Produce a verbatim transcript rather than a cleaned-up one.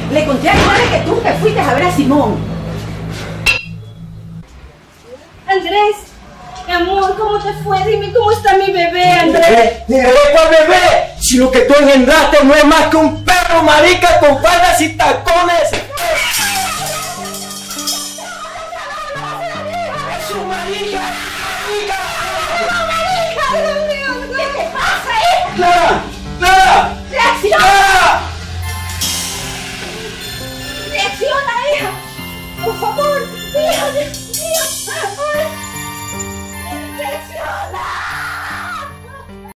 Le conté a mi madre que tú te fuiste a ver a Simón. Andrés, mi amor, ¿cómo te fue? Dime cómo está mi bebé, Andrés. Ni bebé cuál bebé, si lo que tú engendraste no es más que un perro marica con faldas y tacones. ¡Su marica! ¡Marica! ¡Marica, Dios mío! ¿Qué te pasa, eh? ¡Nada! ¡Nada! ¡Reacciona!